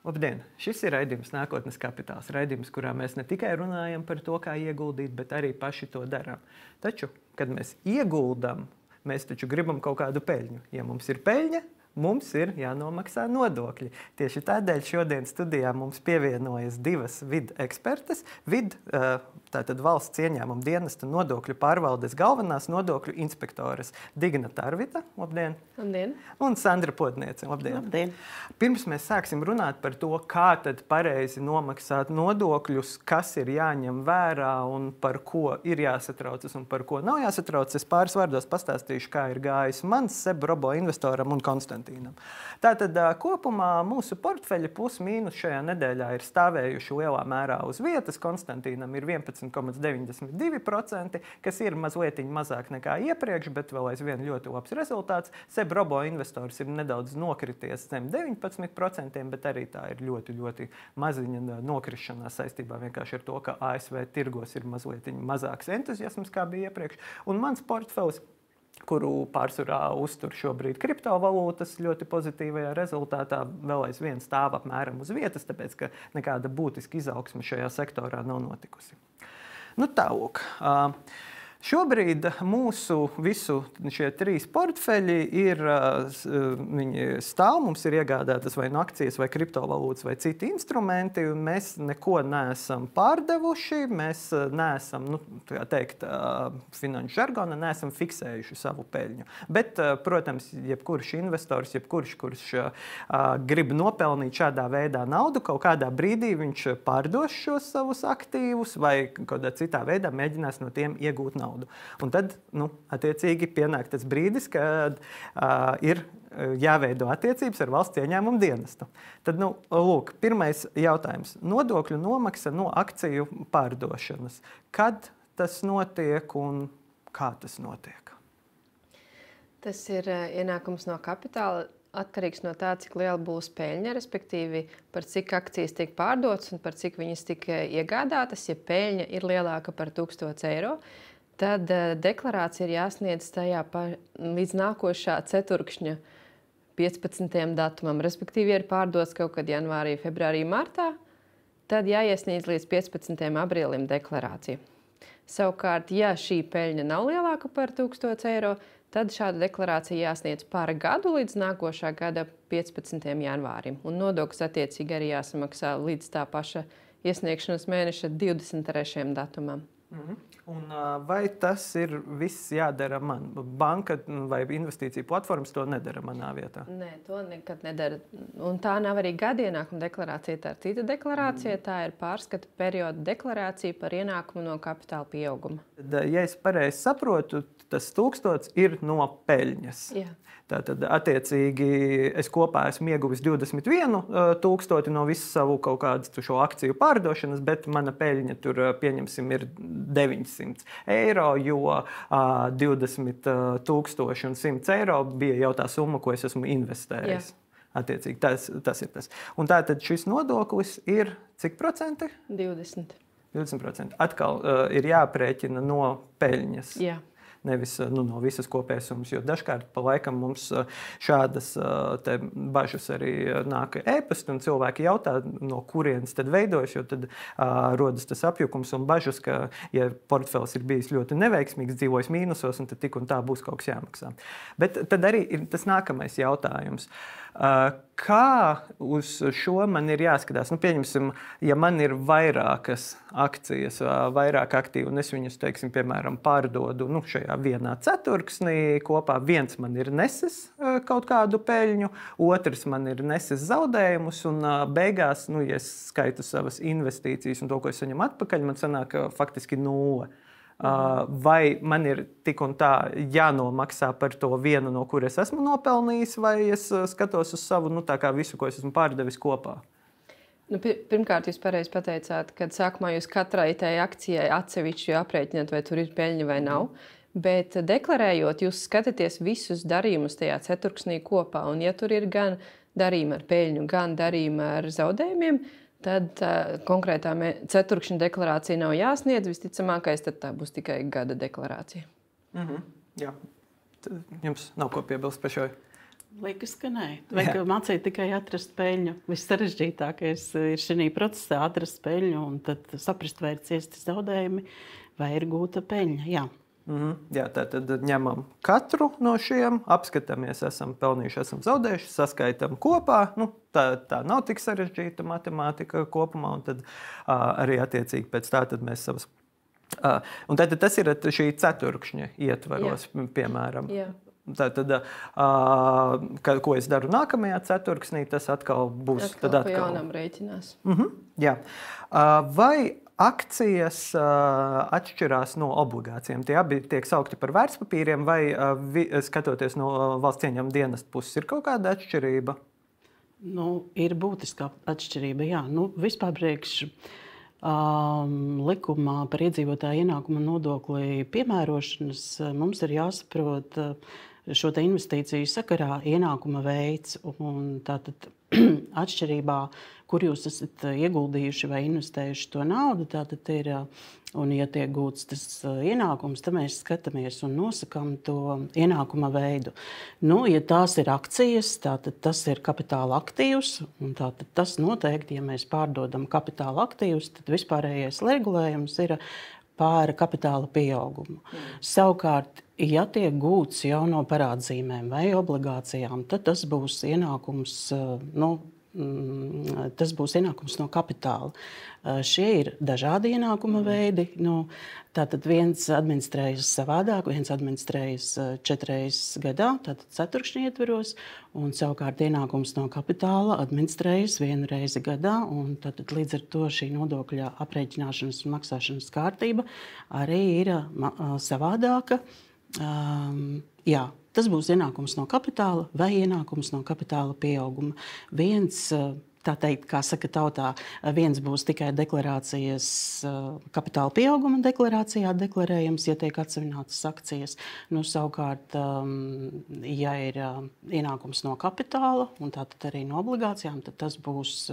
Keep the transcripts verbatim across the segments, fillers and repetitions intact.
Labdien! Šis ir raidījums Nākotnes kapitāls. Raidījums, kurā mēs ne tikai runājam par to, kā ieguldīt, bet arī paši to darām. Taču, kad mēs ieguldam, mēs taču gribam kaut kādu peļņu. Ja mums ir peļņa, mums ir jānomaksā nodokļi. Tieši tādēļ šodien studijā mums pievienojas divas vidu ekspertes. Vid, tātad valsts ieņēmuma dienesta nodokļu pārvaldes galvenās nodokļu inspektoras Digna Tarvita. Labdien! Labdien! Un Sandra Podniece. Labdien! Labdien! Pirms mēs sāksim runāt par to, kā tad pareizi nomaksāt nodokļus, kas ir jāņem vērā un par ko ir jāsatraucas un par ko nav jāsatraucas, es pāris vārdos pastāstīšu, kā ir gājis mans Seb Robo investoram un Konstantīnam. Tātad kopumā mūsu portfeļa plus mīnus šajā nedēļā ir stāvējuši lielā mērā uz vietas. Konstantīnam ir vienpadsmit komats deviņdesmit divi procenti, kas ir mazliet mazāk nekā iepriekš, bet vēl aizvien ļoti labs rezultāts. Seb Robo investors ir nedaudz nokrities zem deviņpadsmit procentiem, bet arī tā ir ļoti, ļoti maziņa nokrišanās saistībā vienkārši ar to, ka A S V tirgos ir mazliet mazāks entuziasms, kā bija iepriekš. Un mans portfels, kuru pārsvarā uztur šobrīd kriptovalūtas ļoti pozitīvajā rezultātā, vēl aizvien stāv apmēram uz vietas, tāpēc, ka nekāda būtiska izaugsme šajā sektorā nav notikusi. Nu tālūk. Šobrīd mūsu visu šie trīs portfeļi ir, viņi stāv, mums ir iegādātas vai nu akcijas, vai kriptovalūtas, vai citi instrumenti, un mēs neko neesam pārdevuši, mēs neesam, nu, tā teikt, finanšu žargona, neesam fiksējuši savu peļņu. Bet, protams, jebkurš investors, jebkurš, kurš grib nopelnīt šādā veidā naudu, kaut kādā brīdī viņš pārdos šos savus aktīvus vai kādā citā veidā mēģinās no tiem iegūt naudu. Un tad, nu, attiecīgi pienāk tas brīdis, kad uh, ir jāveido attiecības ar valsts ieņēmumu dienestu. Tad, nu, lūk, pirmais jautājums. Nodokļu nomaksa no akciju pārdošanas. Kad tas notiek un kā tas notiek? Tas ir ienākums no kapitāla. Atkarīgs no tā, cik liela būs peļņa, respektīvi par cik akcijas tiek pārdotas un par cik viņas tika iegādātas. Ja peļņa ir lielāka par tūkstoš eiro, tad deklarācija ir jāsniedz tajā pa, līdz nākošā ceturkšņa piecpadsmitajam datumam. Respektīvi, ja ir pārdots kaut kad janvārī, februārī, martā, tad jāiesniedz līdz piecpadsmitajam aprīlim deklarācija. Savukārt, ja šī peļņa nav lielāka par tūkstoš eiro, tad šāda deklarācija jāsniedz par gadu līdz nākošā gada piecpadsmitajam janvārim. Un nodoklis attiecīgi arī jāsamaksā līdz tā paša iesniegšanas mēneša divdesmit trešajam datumam. Mhm. Un vai tas ir viss jādara man? Banka vai investīcija platformas to nedara manā vietā? Nē, to nekad nedara. Un tā nav arī gada ienākuma deklarācija, tā ir cita deklarācija. Mm. Tā ir pārskata perioda deklarācija par ienākumu no kapitāla pieauguma. Tad, ja es pareizi saprotu, tas tūkstots ir no peļņas. Jā. Tātad, attiecīgi, es kopā esmu ieguvis divdesmit vienu tūkstoti no visu savu kaut kādu šo akciju pārdošanas, bet mana peļņa tur, pieņemsim, ir deviņsimt eiro, jo divdesmit tūkstoši un simts eiro bija jau tā summa, ko es esmu investējis. Jā. Attiecīgi, tas, tas ir tas. Un tātad šis nodoklis ir cik procenti? divdesmit. divdesmit procenti. Atkal uh, ir jāprēķina no peļņas. Jā. Nevis nu, no visas kopējas summas, jo dažkārt pa laikam mums šādas te bažas arī nāk e-pasti, un cilvēki jautā, no kurienes tad veidojas, jo tad uh, rodas tas apjukums un bažas, ka, ja portfels ir bijis ļoti neveiksmīgs, dzīvojis mīnusos, un tad tik un tā būs kaut kas jāmaksā. Bet tad arī ir tas nākamais jautājums. Uh, kā uz šo man ir jāskatās? Nu, pieņemsim, ja man ir vairākas akcijas, vairāk aktīvi, un es viņus, teiksim, piemēram, pārdodu nu, šajā vienā ceturksnī kopā. Viens man ir nesis kaut kādu peļņu, otrs man ir nesis zaudējumus, un beigās, nu, ja es skaitu savas investīcijas un to, ko es saņemu atpakaļ, man sanāk faktiski nulle. Vai man ir tik un tā jānomaksā par to vienu, no kur es esmu nopelnījis, vai es skatos uz savu, nu, tā kā visu, ko es esmu pārdevis kopā? Nu, pirmkārt, jūs pareizi pateicāt, ka sākumā jūs katrai tai akcijai atsevišķi aprēķināt, vai tur ir peļņa vai nav. Bet deklarējot, jūs skatāties visus darījumus tajā ceturksnī kopā. Un ja tur ir gan darījumi ar peļņu, gan darījumi ar zaudējumiem, tad uh, konkrētā ceturkšņa deklarācija nav jāsniedz. Visticamākais, tad tā būs tikai gada deklarācija. Mm-hmm. Jā. Tad jums nav ko piebilst par šo? Liekas, ka nē. Vajag mācīt tikai atrast peļņu. Viss sarežģītākais ir šī procesā atrast peļņu un tad saprast, vai ir ciesti zaudējumi, vai ir gūta peļņa. Jā. Mm-hmm. Jā, tā tad ņemam katru no šiem, apskatāmies, esam pelnījuši, esam zaudējuši, saskaitam kopā. Nu, tā, tā nav tik sarežģīta matemātika kopumā, un tad uh, arī attiecīgi pēc tā tad mēs savas. Uh, un tad tas ir šī ceturkšņa ietvaros, Jā. piemēram. Jā. Tātad, uh, ka, ko es daru nākamajā ceturksnī, tas atkal būs. Atkal tad atkal atkal jaunam rēķinās. Uh-huh, jā. Uh, vai akcijas uh, atšķirās no obligācijām? Tie abi tiek saukti par vērtspapīriem, vai uh, vi, skatoties no uh, valsts ieņēmuma dienesta puses, ir kaut kāda atšķirība? Nu, ir būtiska atšķirība, jā. Nu, vispār priekš um, likumā par iedzīvotāju ienākuma nodokli piemērošanas mums ir jāsaprot uh, šo te investīciju sakarā ienākuma veids un tātad atšķirībā, kur jūs esat ieguldījuši vai investējuši to naudu, tātad ir, un ja tiek gūts tas ienākums, tad mēs skatāmies un nosakam to ienākuma veidu. Nu, ja tās ir akcijas, tātad tas ir kapitāla aktīvs, un tātad tas noteikti, ja mēs pārdodam kapitāla aktīvus, tad vispārējais regulējums ir pār kapitāla pieaugumu. Mm. Savukārt, ja tiek gūts jau no parādzīmēm vai obligācijām, tad tas būs ienākums, nu, tas būs ienākums no kapitāla. Šie ir dažādi ienākuma veidi. Nu, tātad viens administrējas savādāk, viens administrējas četreiz gadā, tātad ceturkšņa ietveros, un savukārt ienākums no kapitāla administrējas vienu reizi gadā, un tātad līdz ar to šī nodokļa aprēķināšanas un maksāšanas kārtība arī ir savādāka. Um, jā, tas būs ienākums no kapitāla vai ienākums no kapitāla pieauguma. Viens, tā teikt, kā saka tautā, viens būs tikai deklarācijas kapitāla pieauguma deklarācijā deklarējams, ja tiek atsevinātas akcijas. Nu, savukārt, um, ja ir ienākums no kapitāla un tātad arī no obligācijām, tad tas būs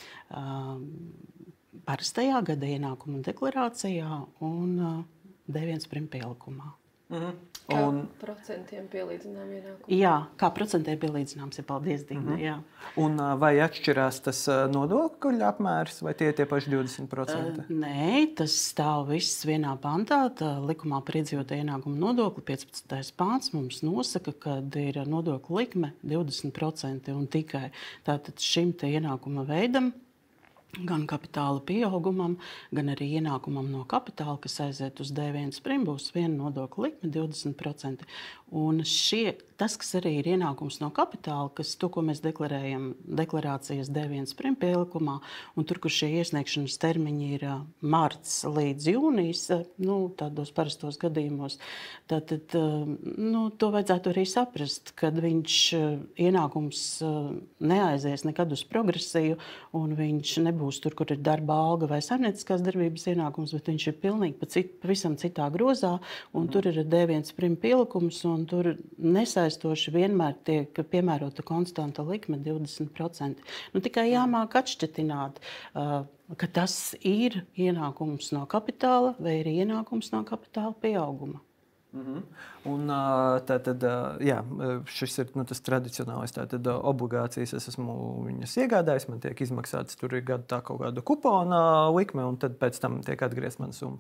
um, parastajā gada ienākuma deklarācijā un uh, D viens prim pielikumā. Mm-hmm. Kā un, procentiem pielīdzinām ienākumu? Jā, kā procentiem pielīdzināms ir, paldies, Digna. Mm-hmm. Un vai atšķirās tas nodokļu apmērs, vai tie ir tie paši divdesmit procenti? Uh, nē, tas stāv viss vienā pantā. Tā likumā par iedzīvotāju ienākumu nodokli piecpadsmitais pāns mums nosaka, ka ir nodokļu likme divdesmit procenti un tikai tātad šim te ienākuma veidam, gan kapitāla pieaugumam, gan arī ienākumam no kapitāla, kas aiziet uz D viens prim, būs viena nodokļa likme divdesmit procenti. Un šie, tas, kas arī ir ienākums no kapitāla, kas to, ko mēs deklarējam deklarācijas D viens prim pielikumā, un tur, kur šie iesniegšanas termiņi ir marts līdz jūnijas, nu, tādos parastos gadījumos, tad, nu, to vajadzētu arī saprast, kad viņš ienākums neaizies nekad uz progresiju, un viņš nebūs būs tur, kur ir darba alga vai saimnieciskās darbības ienākums, bet viņš ir pilnīgi pa cit, pavisam citā grozā, un mm. tur ir D viens prim pielikums, un tur nesaistoši vienmēr tiek piemērota konstanta likme divdesmit procenti. Nu, tikai jāmāk atšķetināt, uh, ka tas ir ienākums no kapitāla vai ir ienākums no kapitāla pieauguma. Mm-hmm. Un, tā tad, jā, šis ir nu, tas tradicionālais. Tātad obligācijas es esmu viņas iegādājis, man tiek izmaksāts tur ir gadu tā kaut kāda kupona likme, un tad pēc tam tiek atgriezt man summa.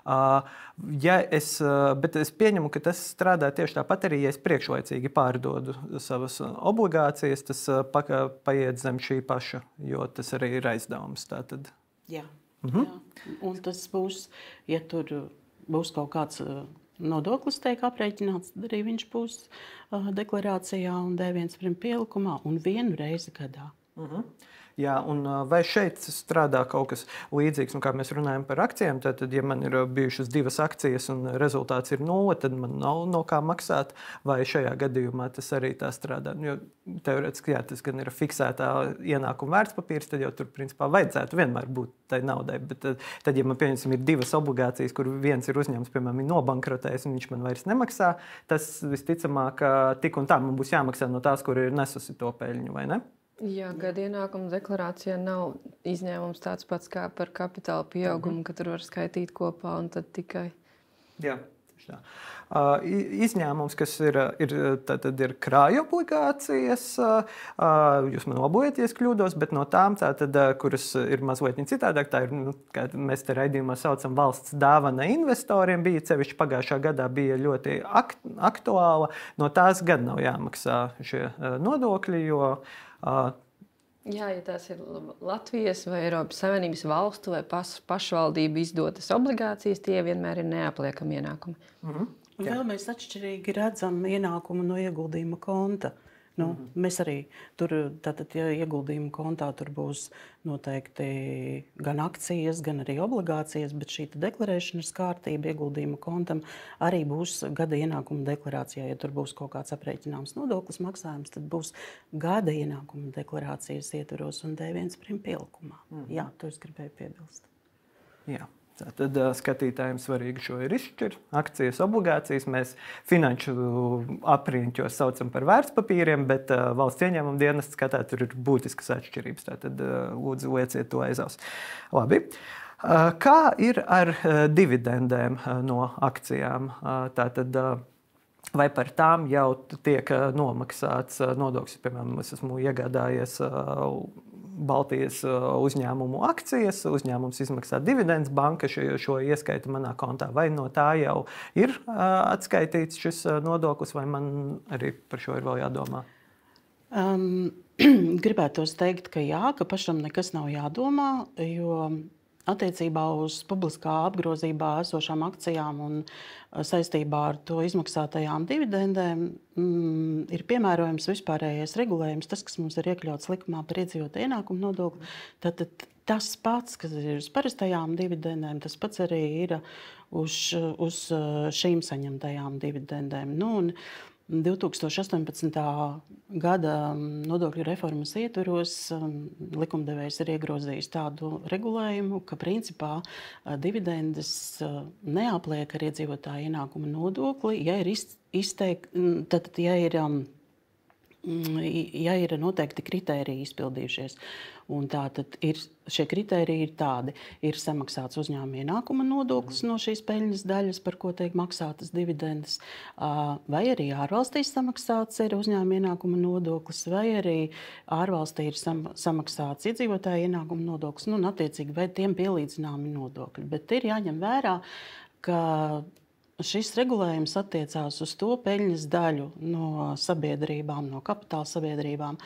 Ja es, bet es pieņemu, ka tas strādā tieši tāpat arī, ja es priekšlaicīgi pārdodu savas obligācijas, tas paiet zem šī paša, jo tas arī ir aizdevums. Tātad. Jā, mm-hmm. jā, un tas būs, ja tur būs kaut kāds nodoklis tiek aprēķināts, tad arī viņš būs uh, deklarācijā un D viens prim pielikumā un vienu reizi gadā. Uh-huh. Jā, un vai šeit strādā kaut kas līdzīgs, un kā mēs runājam par akcijām, tad, ja man ir bijušas divas akcijas un rezultāts ir nulle, tad man nav no kā maksāt, vai šajā gadījumā tas arī tā strādā. Jo teorētiski, jā, tas gan ir fiksētā ienākuma vērtspapīrs, tad jau tur, principā, vajadzētu vienmēr būt tai naudai, bet tad, tad ja man, pieņemsim, ir divas obligācijas, kur viens ir uzņēmums, piemēram, ir nobankrotējis, un viņš man vairs nemaksā, tas visticamāk tik un tā man būs jāmaksā no tās, kur ir nesusi to peļņu, vai ne? Jā, gada ienākuma deklarācijā nav izņēmums tāds pats kā par kapitāla pieaugumu, mm-hmm. ka tur var skaitīt kopā un tad tikai. Jā. Uh, izņēmums, kas ir, ir, tātad ir krāju obligācijas, uh, jūs man labojiet, ja es kļūdos, bet no tām, tātad, kuras ir mazliet citādāk, tā ir, nu, kā mēs te raidījumā saucam, valsts dāvana investoriem, bija sevišķi pagājušā gadā bija ļoti akt, aktuāla, no tās gan nav jāmaksā šie nodokļi, jo uh, Jā, ja tās ir Latvijas vai Eiropas Savienības valstu vai pas, pašvaldību izdotas obligācijas, tie vienmēr ir neapliekami ienākumi. Mm-hmm. Un vēl mēs atšķirīgi redzam ienākumu no ieguldījuma konta. Nu, mm-hmm. Mēs arī tur, tātad, ja ieguldījuma kontā tur būs noteikti gan akcijas, gan arī obligācijas, bet šī deklarēšanas kārtība ieguldījuma kontam arī būs gada ienākuma deklarācijā. Ja tur būs kaut kāds aprēķināms nodoklis maksājums, tad būs gada ienākuma deklarācijas ietvaros un D viens prim pielikumā. Mm-hmm. Jā, to es gribēju piebilst. Jā. Tad skatītājiem svarīgi šo ir izšķirt. Akcijas, obligācijas mēs finanšu apriņķos saucam par vērtspapīriem, bet uh, valsts ieņēmuma dienesta skatā tur ir būtiskas atšķirības. Tātad uh, lūdzu lieciet to aiz auss. Labi. Uh, kā ir ar uh, dividendēm uh, no akcijām? Uh, tātad, uh, vai par tām jau tiek uh, nomaksāts uh, nodoklis? Piemēram, es esmu iegādājies uh, Baltijas uzņēmumu akcijas, uzņēmums izmaksā dividendus, banka šo, šo ieskaita manā kontā. Vai no tā jau ir uh, atskaitīts šis nodoklis, vai man arī par šo ir vēl jādomā? Um, gribētos teikt, ka jā, ka pašam nekas nav jādomā, jo attiecībā uz publiskā apgrozībā esošām akcijām un saistībā ar to izmaksātajām dividendēm mm, ir piemērojams vispārējais regulējums, tas, kas mums ir iekļauts likumā par iedzīvotāju ienākumu nodokli. Tad tas pats, kas ir uz parastajām dividendēm, tas pats arī ir uz, uz šīm saņemtajām dividendēm. Nu, un divi tūkstoši astoņpadsmitā gada nodokļu reformas ietvaros likumdevējs ir iegrozījis tādu regulējumu, ka principā dividendes neapliek ar iedzīvotāju ienākuma nodokli, ja ir izteikti, tad, ja ir, ja ir noteikti kritēriji izpildījušies. Un tā tad ir, šie kritēriji ir tādi, ir samaksāts uzņēmuma ienākuma nodoklis no šīs peļņas daļas, par ko tiek maksātas dividendes, vai arī ārvalstīs samaksāts ir uzņēmuma ienākuma nodoklis, vai arī ārvalstī ir sam, samaksāts iedzīvotāja ienākuma nodoklis, nu, un attiecīgi, vai tiem pielīdzināmi nodokļi. Bet ir jāņem vērā, ka šis regulējums attiecās uz to peļņas daļu no sabiedrībām, no kapitāla sabiedrībām,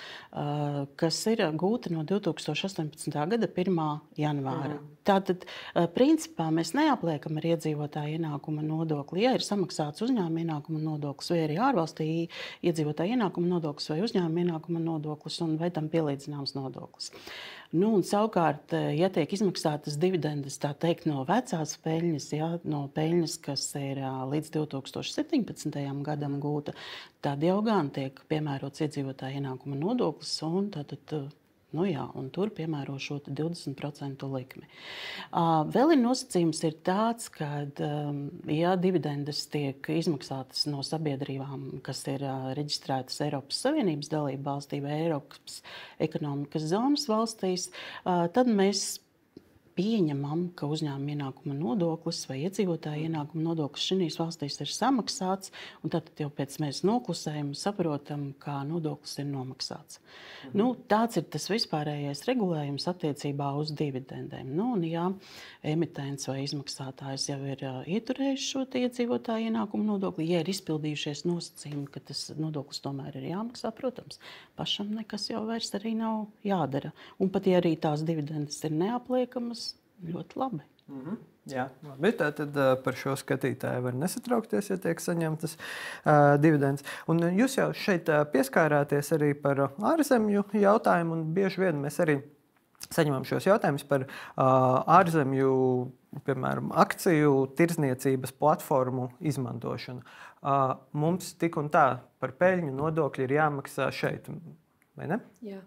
kas ir gūta no divi tūkstoši astoņpadsmitā gada pirmā janvāra. Mm. Tātad, principā, mēs neapliekam ar iedzīvotāju ienākuma nodokli. Ja ir samaksāts uzņēmuma ienākuma nodoklis, vai arī ārvalstī iedzīvotāju ienākuma nodoklis, vai uzņēmuma ienākuma nodoklis, un vai tam pielīdzināms nodoklis. Nu, un savukārt, ja tiek izmaksātas dividendes, tā teikt, no vecās peļņas, ja, no peļņas, kas ir līdz divi tūkstoši septiņpadsmitajam gadam gūta, tad jau gan tiek piemērots iedzīvotāja ienākuma nodoklis, un tātad, nu jā, un tur piemēro šo divdesmit procentu likmi. Uh, vēl ir nosacījums ir tāds, ka, um, ja dividendes tiek izmaksātas no sabiedrībām, kas ir uh, reģistrētas Eiropas Savienības dalību valstī vai Eiropas ekonomikas zonas valstīs, uh, tad mēs pieņemam, ka uzņēmuma ienākuma nodoklis vai iedzīvotāja ienākuma nodoklis šīs valstīs ir samaksāts, un tad jau pēc mēs noklusējam, saprotam, kā nodoklis ir nomaksāts. Mhm. Nu, tāds ir tas vispārējais regulējums attiecībā uz dividendēm. Nu, un ja emitents vai izmaksātājs jau ir uh, ieturējis šo iedzīvotāja ienākuma nodokli, ja ir izpildījušies nosacījumi, ka tas nodoklis tomēr ir jāmaksā, protams, pašam nekas jau vairs arī nav jādara. Un pat ja arī tās dividendes ir neapliekamas, ļoti labi. Mm-hmm. Jā, labi. Tātad par šo skatītāju var nesatraukties, ja tiek saņemtas uh, dividendes. Un jūs jau šeit uh, pieskārāties arī par ārzemju jautājumu, un bieži vien mēs arī saņemam šos jautājumus par uh, ārzemju, piemēram, akciju tirdzniecības platformu izmantošanu. Uh, mums tik un tā par peļņu nodokļi ir jāmaksā šeit, vai ne? Jā.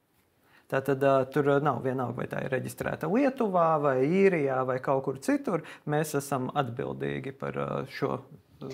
Tātad uh, tur nav vienalga, vai tā ir reģistrēta Lietuvā, vai Īrijā, vai kaut kur citur. Mēs esam atbildīgi par uh, šo.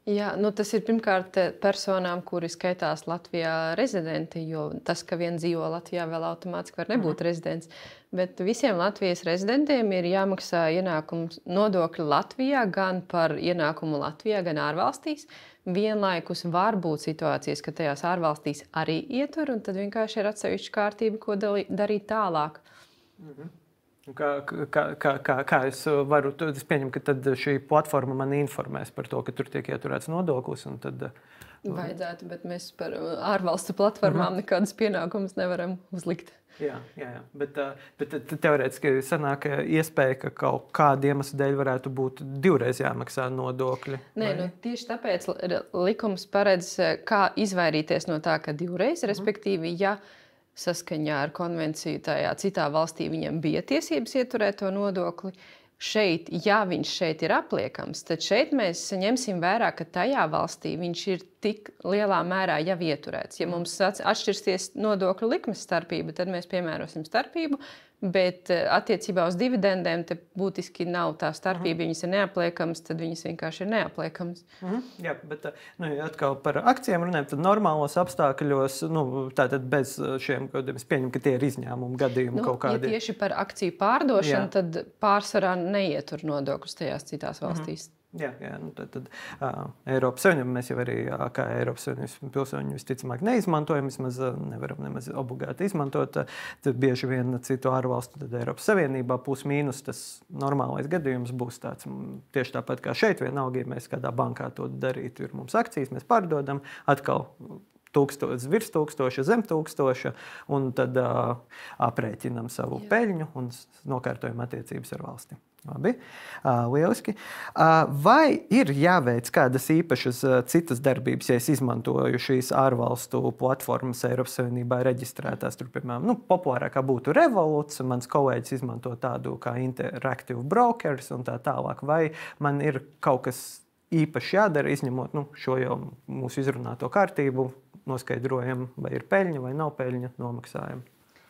Jā, nu tas ir pirmkārt personām, kuri skaitās Latvijā rezidenti, jo tas, ka viens dzīvo Latvijā, vēl automātiski var nebūt mm. rezidents. Bet visiem Latvijas rezidentiem ir jāmaksā ienākums nodokļi Latvijā, gan par ienākumu Latvijā, gan ārvalstīs. Vienlaikus var būt situācijas, ka tajās ārvalstīs arī ietur, un tad vienkārši ir atsevišķa kārtība, ko darīt tālāk. Mm-hmm. Kā, kā, kā, kā, kā es varu, es pieņemu, ka tad šī platforma mani informēs par to, ka tur tiek ieturēts nodoklis. Un tad... Vajadzētu, bet mēs par ārvalstu platformām uh-huh. nekādas pienākumus nevaram uzlikt. Jā, jā, jā. Bet, bet teorētiski sanāk iespēja, ka kaut kāda iemesla dēļ varētu būt divreiz jāmaksā nodokļi. Nē, nu, tieši tāpēc likums paredz, kā izvairīties no tā, ka divreiz, uh-huh. respektīvi, ja saskaņā ar konvenciju tajā citā valstī viņam bija tiesības ieturēt to nodokli. Šeit, ja viņš šeit ir apliekams, tad šeit mēs ņemsim vērā, ka tajā valstī viņš ir tik lielā mērā jau ieturēts. Ja mums atšķirsies nodokļu likmes starpība, tad mēs piemērosim starpību, bet attiecībā uz dividendēm te būtiski nav tā starpība. Ja viņas ir neapliekamas, tad viņas vienkārši ir neapliekamas. Mhm. Jā, bet nu, ja atkal par akcijiem runājam, tad normālos apstākļos, nu, tātad bez šiem, es pieņemu, ka tie ir izņēmumi gadījumi nu, kaut kādi. Ja tieši par akciju pārdošanu, jā. Tad pārsvarā neietur nodokļus tajās citās valstīs. Mhm. Jā, jā, nu tad, tad uh, Eiropas Savienība mēs jau arī uh, kā Eiropas Savienības pilsoņi visticamāk neizmantojam, vismaz uh, nevaram nemaz obligāti izmantot. Uh, tad bieži vien citu ārvalstu, tad Eiropas Savienībā plus mīnus tas normālais gadījums būs tāds tieši tāpat kā šeit, vienalga, ja mēs kādā bankā to darītu, ir mums akcijas, mēs pārdodam, atkal tūkstoši, virs tūkstoša, zem tūkstoša, un tad uh, aprēķinam savu Jā. peļņu un nokārtojam attiecības ar valsti. Labi, uh, lieliski. Uh, vai ir jāveic kādas īpašas uh, citas darbības, ja es izmantoju šīs ārvalstu platformas Eiropas Savienībā reģistrētās? Tur, piemēram, nu, populārākā būtu Revoluts, mans kolēģis izmanto tādu kā Interactive Brokers un tā tālāk. Vai man ir kaut kas īpaši jādara, izņemot nu, šo jau mūsu izrunāto kārtību, noskaidrojam, vai ir peļņa vai nav peļņa, nomaksājam?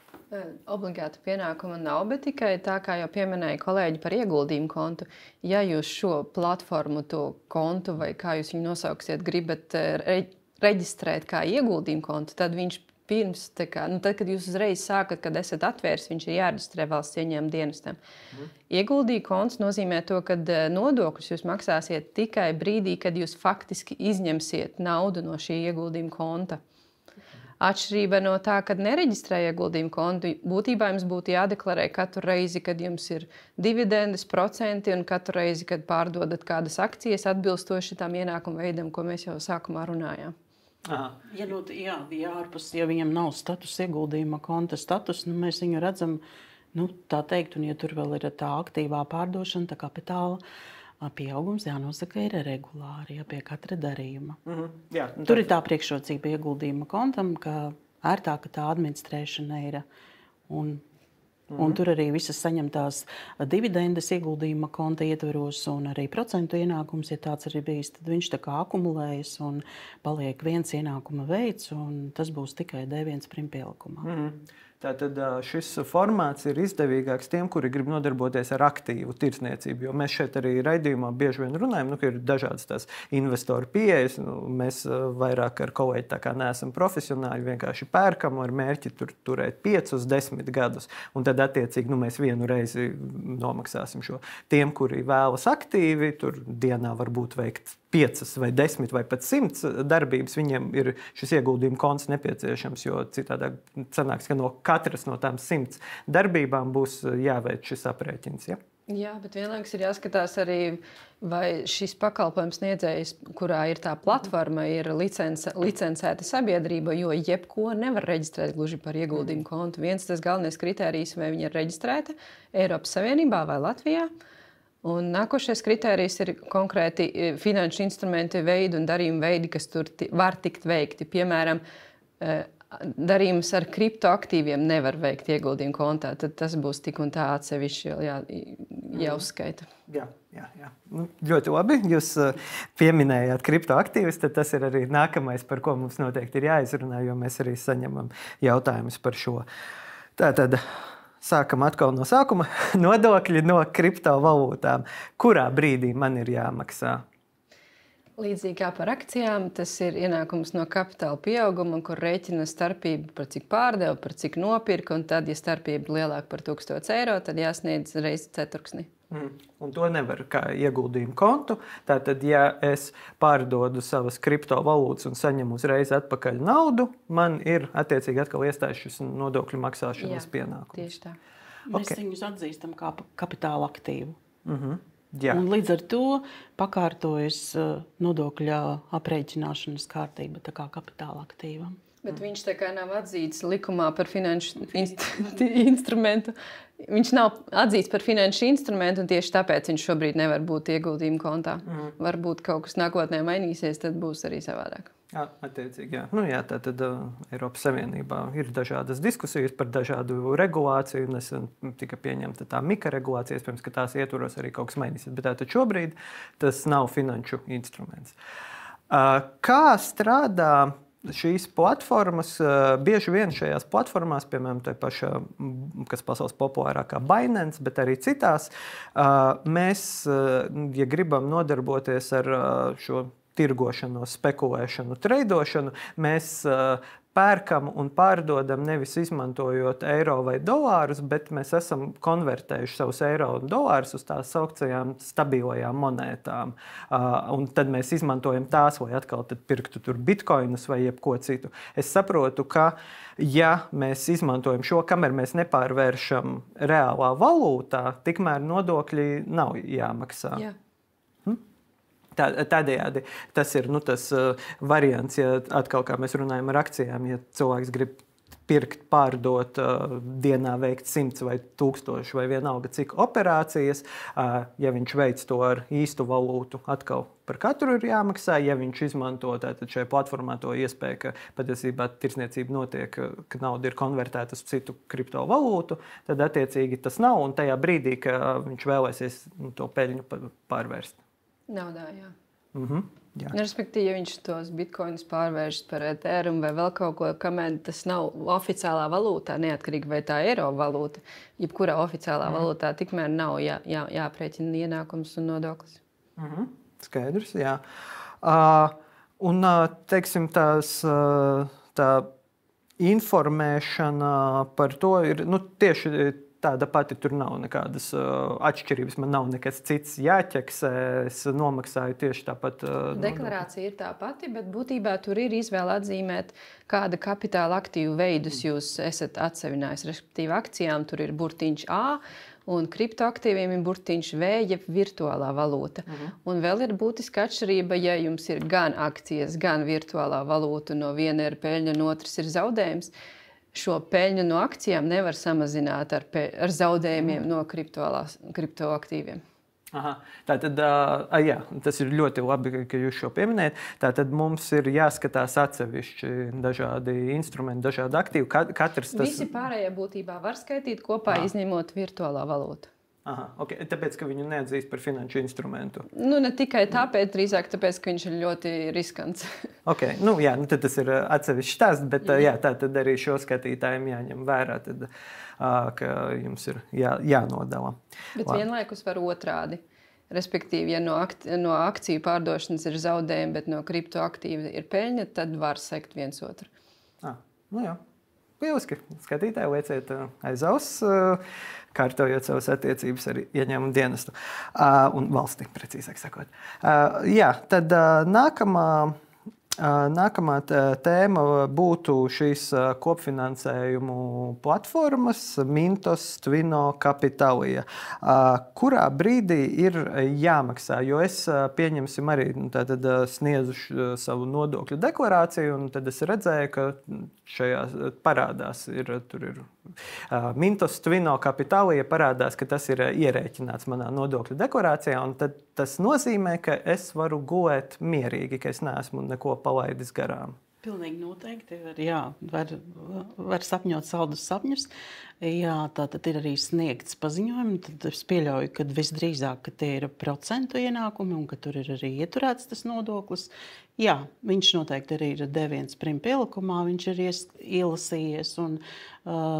Obligāta pienākuma nav, bet tikai tā, kā jau pieminēja kolēģi par ieguldījumu kontu. Ja jūs šo platformu, to kontu vai kā jūs viņu nosauksiet, gribat re reģistrēt kā ieguldījumu kontu, tad viņš pirms, tā kā, nu tad, kad jūs uzreiz sākat, kad esat atvērs, viņš ir jāreģistrē valsts ieņēmuma dienestam. Mm. Ieguldīju konts nozīmē to, ka nodokļus jūs maksāsiet tikai brīdī, kad jūs faktiski izņemsiet naudu no šī ieguldījuma konta. Atšķirība no tā, kad nereģistrē ieguldījumu kontu, būtībā jums būtu jādeklarē katru reizi, kad jums ir dividendes, procenti un katru reizi, kad pārdodat kādas akcijas atbilstoši tam ienākumu veidam, ko mēs jau sākumā runājām. Aha. Ja, nu, jā, ja ārpus, ja viņam nav status ieguldījuma konta status, nu, mēs viņu redzam, nu, tā teikt, un ja tur vēl ir tā aktīvā pārdošana, tā kapitāla pieaugums jānosaka ir regulāri, ja pie katra darījuma. Mm-hmm. Jā, tā... Tur ir tā priekšrocība ieguldījuma kontam, ka ērtāka tā administrēšana ir. Un, mm-hmm. un tur arī visas saņemtās dividendes ieguldījuma konta ietveros un arī procentu ienākums, ja tāds arī bijis, tad viņš tā kā akumulējas un paliek viens ienākuma veids, un tas būs tikai D viens primpielikumā. Mm-hmm. Tātad šis formāts ir izdevīgāks tiem, kuri grib nodarboties ar aktīvu tirdzniecību, jo mēs šeit arī raidījumā bieži vien runājam, nu, ka ir dažādas tās investoru pieejas. Nu, mēs vairāk ar kolēģi tā kā neesam profesionāļi, vienkārši pērkam ar mērķi tur turēt piecus, desmit gadus, un tad attiecīgi nu, mēs vienu reizi nomaksāsim šo. Tiem, kuri vēlas aktīvi, tur dienā varbūt veikt piecas vai desmit vai pat simts darbības, viņiem ir šis ieguldījuma konts nepieciešams, jo citādi sanāks, ka no katras no tām simts darbībām būs jāveic šis aprēķins. Ja? Jā, bet vienlaikus ir jāskatās arī, vai šis pakalpojums sniedzējs, kurā ir tā platforma, ir licence, licencēta sabiedrība, jo jebko nevar reģistrēt gluži par ieguldījumu kontu. Viens tas galvenais kritērijs, vai viņa ir reģistrēta Eiropas Savienībā vai Latvijā. Un nākošais kritērijs ir konkrēti finanšu instrumenti veidi un darījuma veidi, kas tur var tikt veikti. Piemēram, darījumus ar kriptoaktīviem nevar veikt ieguldījumu kontā. Tad tas būs tik un tā atsevišķi jā, jāuzskaita. Jā, jā, jā. Nu, ļoti labi. Jūs pieminējāt kriptoaktīvus, tad tas ir arī nākamais, par ko mums noteikti ir jāizrunā, jo mēs arī saņemam jautājumus par šo. Tātad... Sākam atkal no sākuma. Nodokļi no kriptovalūtām. Kurā brīdī man ir jāmaksā? Līdzīgi kā par akcijām, tas ir ienākums no kapitāla pieauguma, kur rēķina starpību par cik pārdeva, par cik nopirka, un tad, ja starpība lielāka par tūkstoš eiro, tad jāsniedz reizi ceturksni. Mm. Un to nevar kā ieguldījumu kontu. Tātad, ja es pārdodu savas kriptovalūtas un saņemu uzreiz atpakaļ naudu, man ir attiecīgi atkal iestājas šis nodokļu maksāšanas Jā, pienākums. Tieši tā. Mēs Okay. viņus atzīstam kā kapitāla aktīvu. Mhm. Jā. Un līdz ar to pakārtojas uh, nodokļa aprēķināšanas kārtība tā kā kapitāla aktīvam. Bet viņš tā kā nav atzīts likumā par finanšu inst instrumentu. Viņš nav atzīts par finanšu instrumentu, un tieši tāpēc viņš šobrīd nevar būt ieguldījuma kontā. Mm. Varbūt kaut kas nākotnē mainīsies, tad būs arī savādāk. Jā, attiecīgi, jā. Nu, jā, tā tad uh, Eiropas Savienībā ir dažādas diskusijas par dažādu regulāciju. Nesen tika pieņemta tā mikroregulācija, iespējams, ka tās ietvaros arī kaut kas mainīsies. Bet tātad šobrīd tas nav finanšu instruments. Uh, kā strādā šīs platformas? Uh, bieži vien šajās platformās, piemēram, tā pašā, kas pasaules populārākā Binance, bet arī citās, uh, mēs, uh, ja gribam nodarboties ar uh, šo tirgošanos, spekulēšanu, treidošanu, mēs uh, pērkam un pārdodam nevis izmantojot eiro vai dolārus, bet mēs esam konvertējuši savus eiro un dolārus uz tās sauktajām stabilajām monētām. Uh, un tad mēs izmantojam tās, lai atkal tad pirktu tur bitkoinus vai jebko citu. Es saprotu, ka ja mēs izmantojam šo, kamēr mēs nepārvēršam reālā valūtā, tikmēr nodokļi nav jāmaksā. Jā. Tādējādi tas ir nu, tas uh, variants, ja atkal, kā mēs runājam ar akcijām, ja cilvēks grib pirkt, pārdot, uh, dienā veikt simts vai tūkstoši vai vienalga cik operācijas, uh, ja viņš veic to ar īstu valūtu, atkal par katru ir jāmaksā. Ja viņš izmanto tātad šajā platformā to iespēju, ka patiesībā tirsniecība notiek, ka nauda ir konvertēta uz citu kriptovalūtu, tad attiecīgi tas nav, un tajā brīdī, ka viņš vēlēsies nu, to peļņu pārvērst. Naudā, jā. Mhm, jā. Respektīvi, ja viņš tos bitkoinus pārvērš par Ethereum vai vēl kaut ko, kamēr tas nav oficiālā valūtā, neatkarīgi vai tā eiro valūta, jebkurā oficiālā mm. valūtā, tikmēr nav jā, jā, jāprēķina ienākums un nodoklis. Mhm, skaidrs, jā. Uh, un, teiksim, tās, uh, tā informēšana par to ir, nu, tieši tāda pati, tur nav nekādas uh, atšķirības, man nav nekas cits jāķeksē, es nomaksāju tieši tāpat. Uh, Deklarācija ir tā pati, bet būtībā tur ir izvēle atzīmēt, kāda kapitāla aktīvu veidus jūs esat atsevinājis. Respektīvi akcijām tur ir burtiņš A, un kriptoaktīviem ir burtiņš V, jeb virtuālā valūta. Uh-huh. Un vēl ir būtiska atšķirība, ja jums ir gan akcijas, gan virtuālā valūta, no viena ir peļņa, no otras ir zaudējums. Šo peļņu no akcijām nevar samazināt ar, pe, ar zaudējumiem no kriptoaktīviem. Aha. Tātad, uh, jā, tas ir ļoti labi, ka jūs šo pieminējat. Tātad mums ir jāskatās atsevišķi dažādi instrumenti, dažādi aktīvi. Katrs tas... Visi pārējie būtībā var skaitīt kopā, Aha. izņemot virtuālā valūtu. Aha, okay. Tāpēc, ka viņu neatzīst par finanšu instrumentu. Nu, ne tikai tāpēc, drīzāk tāpēc, ka viņš ir ļoti riskants. Okay. Nu, jā, nu, tad tas ir atsevišķs stāsts, bet jā. Jā, tā tad arī šo skatītājiem jāņem vērā, tad, ka jums ir jā, jānodala. Bet Labi. Vienlaikus var otrādi. Respektīvi, ja no, akti, no akciju pārdošanas ir zaudējumi, bet no kriptoaktīva ir peļņa, tad var sekt viens otru. Ah, nu jā. Lieliski. Skatītāji, lieciet aiz auss, kārtojot savas attiecības ar ieņēmumu dienestu un valsti, precīzāk sakot. Jā, tad nākamā, nākamā tēma būtu šīs kopfinansējumu platformas Mintos, Twino, Capitalija. Kurā brīdī ir jāmaksā? Jo es, pieņemsim, arī tātad sniedzu savu nodokļu deklarāciju, un tad es redzēju, ka šajā parādās ir, tur ir uh, Mintos, Twino, Capitalija parādās, ka tas ir ierēķināts manā nodokļu deklarācijā, un tad tas nozīmē, ka es varu gulēt mierīgi, ka es neesmu neko palaidis garām. Pilnīgi noteikti. Var, jā, var, var sapņot saldus sapņus. Jā, tā tad ir arī sniegts paziņojumi. Tad es pieļauju, ka visdrīzāk, ka tie ir procentu ienākumi un ka tur ir arī ieturēts tas nodoklis. Jā, viņš noteikti arī ir deviens prim pielikumā, viņš ir ies, ielasījies un uh,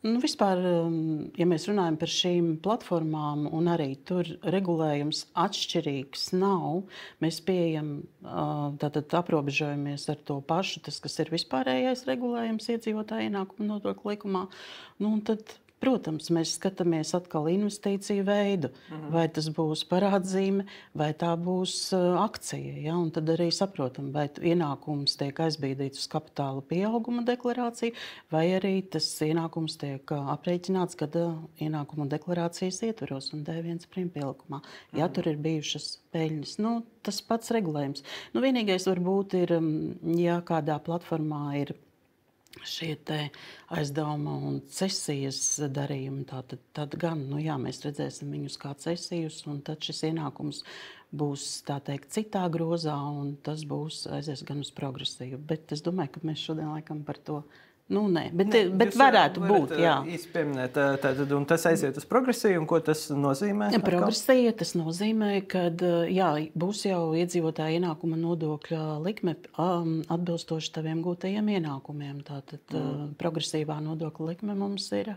Nu, vispār, ja mēs runājam par šīm platformām, un arī tur regulējums atšķirīgs nav, mēs pieejam, tātad aprobežojamies ar to pašu, tas, kas ir vispārējais regulējums iedzīvotāju ienākumu nodokļu likumā, nu, un tad, protams, mēs skatāmies atkal investīciju veidu, mhm. vai tas būs parādzīme, vai tā būs akcija. Ja? Un tad arī saprotam, vai ienākums tiek aizbīdīts uz kapitāla pieauguma deklarāciju, vai arī tas ienākums tiek aprēķināts gada ienākuma deklarācijas ietveros un D viens priekšpielikumā. Ja mhm. tur ir bijušas peļņas, nu, tas pats regulējums. Nu, vienīgais varbūt ir, ja kādā platformā ir šie te aizdevuma un cesijas darījumi, tad, tad gan, nu jā, mēs redzēsim viņus kā cesijus, un tad šis ienākums būs, tā teikt, citā grozā, un tas būs aizies gan uz progresīvu. Bet es domāju, ka mēs šodien laikam par to, nu nē, bet, ne, bet varētu būt, jā. Īsti pieminēt, tātad, un tas aiziet uz progresīvu, un ko tas nozīmē? Progresija, tas nozīmē, ka, jā, būs jau iedzīvotāja ienākuma nodokļa likme um, atbilstoši taviem gūtajiem ienākumiem. Tātad mm. progresīvā nodokļa likme mums ir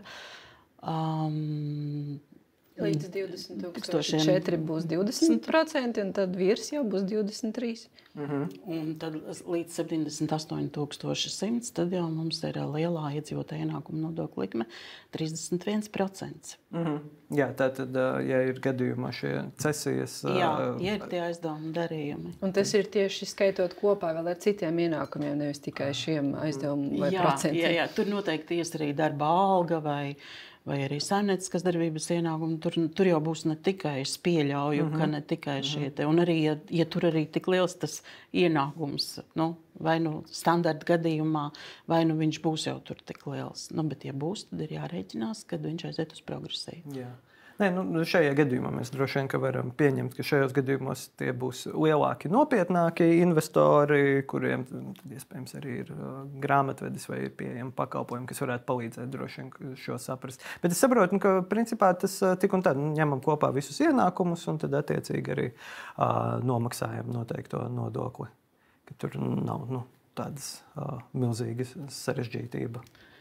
um, līdz divdesmit tūkstoši četri būs divdesmit procenti, un tad virs jau būs divdesmit trīs. Mm-hmm. Un tad līdz septiņdesmit astoņi tūkstoši simts, tad jau mums ir lielā iedzīvotāja ienākuma nodokļa likme trīsdesmit viens procents. Mm-hmm. Jā, tātad, ja ir gadījumā šie cesijas... Jā, ja ir tie aizdevumi darījumi. Un tas ir tieši skaitot kopā vēl ar citiem ienākumiem, nevis tikai šiem aizdevumu vai jā, procentiem. Jā, jā, tur noteikti ies arī darba alga vai... vai arī saimnieciskas darbības ienākumi, tur, tur jau būs ne tikai, es pieļauju, mm-hmm. ka ne tikai šie te, un arī, ja, ja tur arī tik liels tas ienākums, nu, vai nu standarta gadījumā, vai nu viņš būs jau tur tik liels. Nu, bet ja būs, tad ir jārēķinās, kad viņš aiziet uz progresīvu. Jā. Nē, nu, šajā gadījumā mēs droši vien ka varam pieņemt, ka šajos gadījumos tie būs lielāki, nopietnāki investori, kuriem iespējams arī ir grāmatvedis vai ir pieejami pakalpojumi, kas varētu palīdzēt droši vien šo saprast. Bet es saprotu, ka principā tas tik un tā ņemam kopā visus ienākumus un tad attiecīgi arī uh, nomaksājam noteikto nodokli, ka tur nav nu, tādas uh, milzīgas sarežģītība.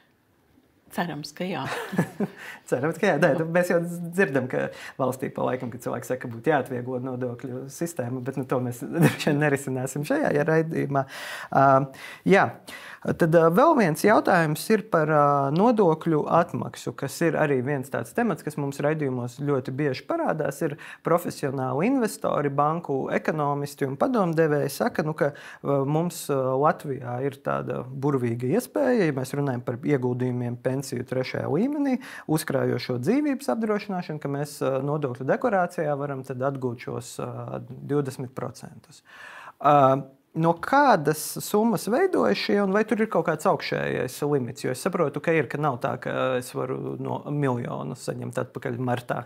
Cerams, ka jā. Cerams, ka jā. Nē, mēs jau dzirdam, ka valstī pa laikam, kad cilvēki saka, ka būtu jāatvieglo nodokļu sistēmu, bet nu, to mēs nerisināsim šajā raidījumā. Uh, jā. Tad uh, vēl viens jautājums ir par uh, nodokļu atmaksu, kas ir arī viens tāds temats, kas mums raidījumos ļoti bieži parādās, ir profesionāli investori, banku ekonomisti un padomdevēji saka, nu, ka uh, mums uh, Latvijā ir tāda burvīga iespēja, ja mēs runājam par ieguldījumiem pensiju trešajā līmenī, uzkrājošo dzīvības apdrošināšanu, ka mēs uh, nodokļu deklarācijā varam tad atgūt šos uh, divdesmit procentus. Uh, No kādas summas veidojas šie, un vai tur ir kaut kāds augšējais limits? Jo es saprotu, ka ir, ka nav tā, ka es varu no miljonu saņemt atpakaļ martā.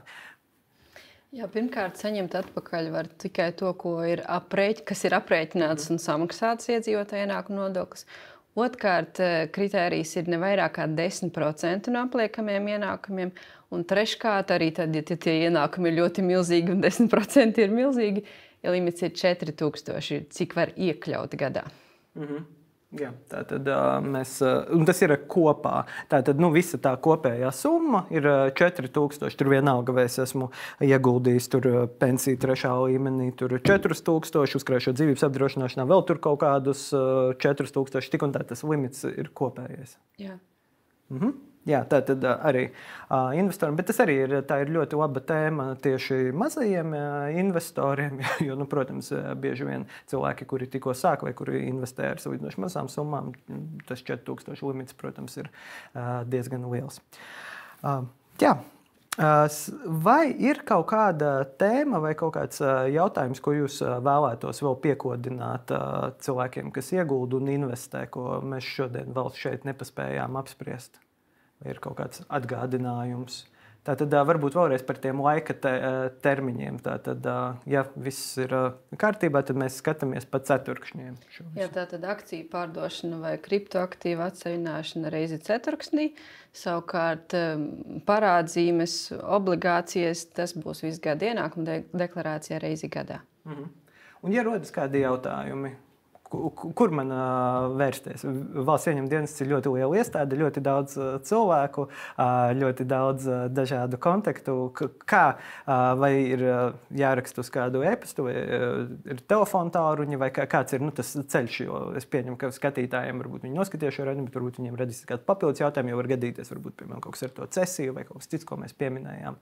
Jā, pirmkārt, saņemt atpakaļ var tikai to, ko ir aprēķ, kas ir aprēķināts un samaksāts iedzīvotāju ienākumu nodoklis. Otrkārt, kritērijs ir ne vairāk kā desmit procenti no apliekamiem ienākumiem, un treškārt arī tad, ja tie ienākumi ir ļoti milzīgi un desmit procenti ir milzīgi, ja limits ir četri tūkstoši, cik var iekļaut gadā. Mm-hmm. Jā, tātad mēs, un tas ir kopā. Tātad, nu, visa tā kopējā summa ir četri tūkstoši. Tur vienalga, vai es esmu ieguldījis tur pensiju trešā līmenī, tur četri tūkstoši, uzkrājušo dzīvības apdrošināšanā, vēl tur kaut kādus četri tūkstoši. Tik un tā tas limits ir kopējais. Jā. Mhm. Jā, tā tad arī uh, investoriem, bet tas arī ir, tā ir ļoti laba tēma tieši mazajiem uh, investoriem, jo, nu, protams, bieži vien cilvēki, kuri tikko sāk vai kuri investē ar salīdzinoši mazām summām, tas četri tūkstoši limits, protams, ir uh, diezgan liels. Uh, jā. Uh, vai ir kaut kāda tēma vai kaut kāds uh, jautājums, ko jūs uh, vēlētos vēl piekodināt uh, cilvēkiem, kas iegulda un investē, ko mēs šodien vēl šeit nepaspējām apspriest? Vai ir kaut kāds atgādinājums? Tātad varbūt vēlreiz par tiem laika te, termiņiem. Tātad, ja viss ir kārtībā, tad mēs skatāmies pa ceturkšņiem. Jā, tātad akciju pārdošana vai kriptoaktīvu atseviņāšana reizi ceturksnī. Savukārt parādzīmes, obligācijas, tas būs visu gadu ienākuma deklarācijā reizi gadā. Mhm. Un ja rodas kādi jautājumi, kur man uh, vērsties. Valsts ieņem dienests ir ļoti liela iestāde, ļoti daudz uh, cilvēku, uh, ļoti daudz uh, dažādu kontaktu. Kā, uh, vai ir uh, jāraksta uz kādu e-pastu, vai uh, ir telefona tālruņa, vai kā, kāds ir nu, tas ceļš, jo es pieņemu, ka skatītājiem varbūt viņi noskatīja šo raidījumu, bet varbūt viņiem radīs kāds papildus jautājumi, jo var gadīties varbūt, piemēram, kaut kas ar to cesiju vai kaut kas cits, ko mēs pieminējām.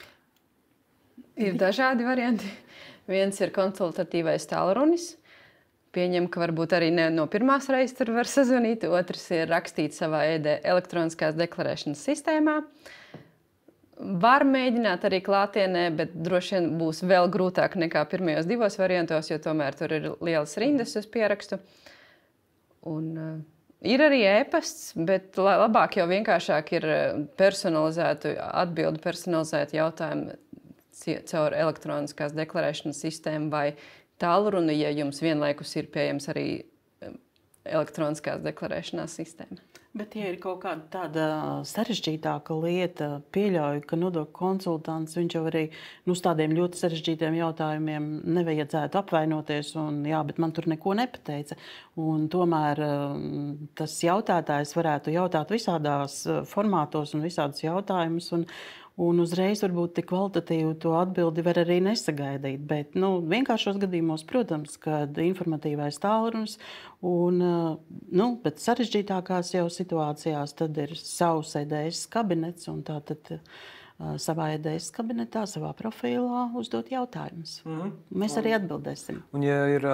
Ir dažādi varianti. Viens ir konsultatīvais tālrunis. Pieņem, ka varbūt arī ne no pirmās reizes tur var sazvanīt. Otrs ir rakstīt savā E D elektroniskās deklarēšanas sistēmā. Var mēģināt arī klātienē, bet droši vien būs vēl grūtāk nekā pirmajos divos variantos, jo tomēr tur ir lielas rindas uz pierakstu. Un, uh, ir arī e-pasts, bet labāk jau vienkāršāk ir personalizētu atbildi, personalizētu jautājumu caur elektroniskās deklarēšanas sistēmu vai tālruni, ja jums vienlaikus ir pieejams arī elektroniskās deklarēšanās sistēma. Bet, ja ir kaut kāda tāda sarežģītāka lieta, pieļauju, ka nodokļu konsultants, viņš jau arī nu, uz tādiem ļoti sarežģītiem jautājumiem nevajadzētu apvainoties, un jā, bet man tur neko nepateica. Un tomēr tas jautātājs varētu jautāt visādās formātos un visādus jautājumus, un Un uzreiz varbūt tik kvalitatīvu to atbildi var arī nesagaidīt. Bet nu, vienkāršos gadījumos, protams, kad informatīvais tālrunis un nu, bet sarežģītākās jau situācijās tad ir savs E D S kabinets un tātad savā E D S kabinetā, savā profilā uzdot jautājumus. Mm. Mēs arī atbildēsim. Un, ja ir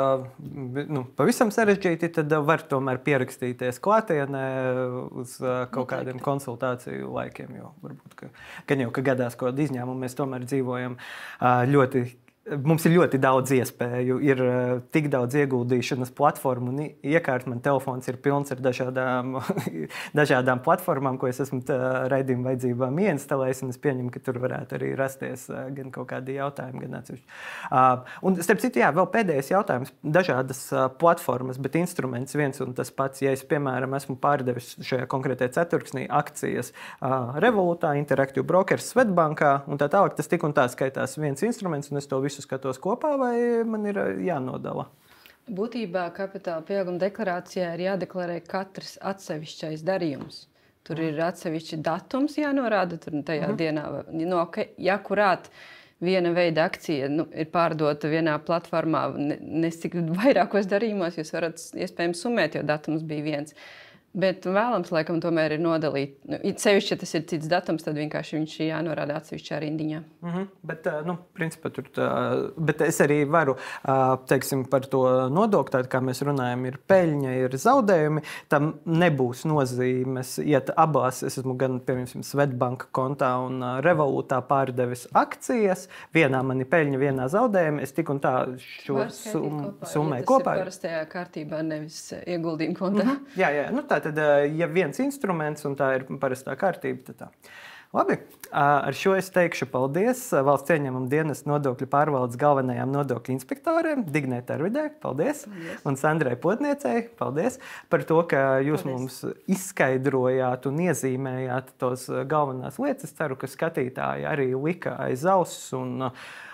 nu, pavisam sarežģīti, tad var tomēr pierakstīties klātienē uz kaut kādiem konsultāciju laikiem. Jo varbūt, ka, gan jau, ka gadās kaut kāda izņēmuma, mēs tomēr dzīvojam ļoti. Mums ir ļoti daudz iespēju, ir uh, tik daudz ieguldīšanas platformu un iekārt. Man telefons ir pilns ar dažādām, dažādām platformām, ko es esmu raidījuma vajadzībām ieinstalējis. Un es pieņemu, ka tur varētu arī rasties uh, gan kaut kādi jautājumi, gan atsevišķi. Uh, un starp citu, jā, vēl pēdējais jautājums. Dažādas uh, platformas, bet instruments viens un tas pats. Ja es, piemēram, esmu pārdevis šajā konkrētajā ceturksnī akcijas uh, Revolutā, Interactive Brokers, Svetbankā un tā tālāk, tas tik un tā skaitās viens instruments un es to visu skatos kopā, vai man ir jānodala? Būtībā kapitāla pieauguma deklarācijā ir jādeklarē katrs atsevišķais darījums. Tur ir atsevišķi datums jānorāda tur tajā mm. dienā. No, ja kurāt viena veida akcija nu, ir pārdota vienā platformā, nesik vairākos darījumos, jūs varat iespējams summēt, jo datums bija viens. Bet vēlams, laikam, tomēr ir nodalīt. Nu, sevišķi, ja tas ir cits datums, tad vienkārši viņš ir jānorāda atsevišķā rindiņā. Mm-hmm. Bet, nu, principā, tur tā, bet es arī varu, teiksim, par to nodokli, tād, kā mēs runājam, ir peļņa, ir zaudējumi. Tam nebūs nozīmes, ja abās, es esmu gan, piemēram, Svetbanka kontā un Revolūtā pārdevis akcijas, vienā man ir peļņa, vienā zaudējumi, es tik un tā šo sum, summēju kopā. Tas ir parastajā kārtībā, nevis ieguldījuma kontā. Mm-hmm. Jā, jā, nu tā. Tad, ja viens instruments un tā ir parastā kārtība, tad tā. Labi, ar šo es teikšu paldies Valsts ieņēmuma dienesta nodokļu pārvaldes galvenajām nodokļu inspektoriem Dignai Tarvidai, paldies, paldies, un Sandrai Potniecei, paldies par to, ka jūs paldies. Mums izskaidrojāt un iezīmējāt tos galvenās lietas. Es ceru, ka skatītāji arī lika aiz auss un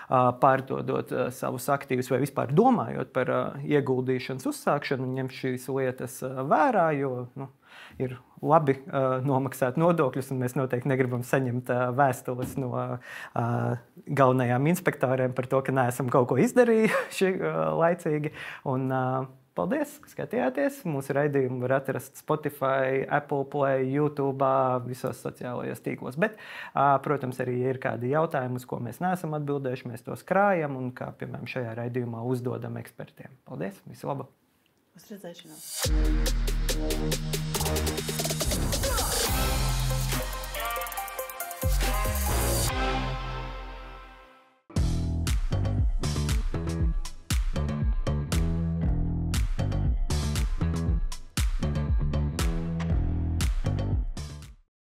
pārdodot savus aktīvus vai vispār domājot par ieguldīšanas uzsākšanu un ņemt šīs lietas vērā, jo nu, ir labi uh, nomaksāt nodokļus, un mēs noteikti negribam saņemt uh, vēstules no uh, galvenajām inspektoriem par to, ka neesam kaut ko izdarījuši uh, laicīgi. Un, uh, Paldies, ka skatījāties. Mūsu raidījumu var atrast Spotify, Apple Play, YouTube, visos sociālajos tīklos. Bet, protams, arī ja ir kādi jautājumi, uz ko mēs neesam atbildējuši, mēs tos krājam un, kā piemēram šajā raidījumā, uzdodam ekspertiem. Paldies, visu labu! Uz redzēšanos!